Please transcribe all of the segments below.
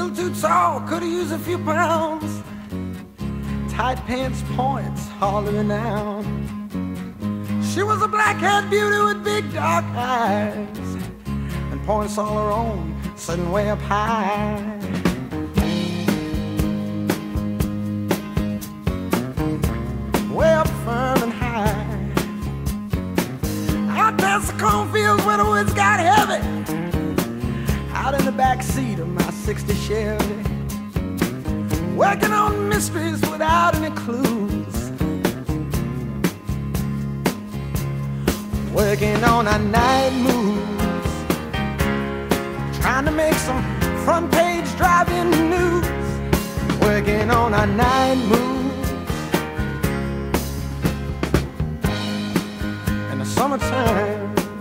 little too tall, could've used a few pounds. Tight pants points, hardly renowned. She was a black-haired beauty with big dark eyes, and points all her own, sitting way up high. Way up firm and high. Out past the cornfields where the woods got heavy, out in the back seat of my '60 Chevy, working on mysteries without any clues, working on our night moves, trying to make some front page driving news, working on our night moves. In the summertime,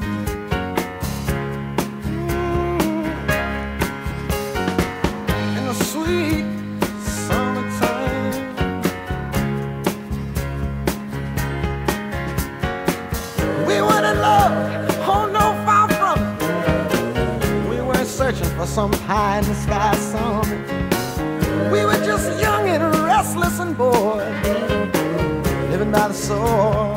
in the sweet summertime, we weren't in love, oh no, far from it. We weren't searching for some pie in the sky summit. We were just young and restless and bored, living by the sword.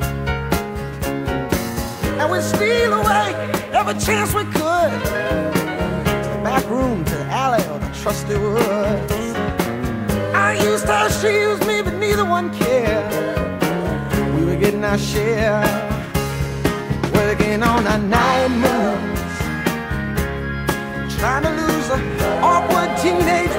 And we'd steal away every chance we could, to the back room, to the alley, or the trusty woods. I used her, she used me, but neither one cared. We were getting our share, working on our night moves, trying to lose the awkward teenage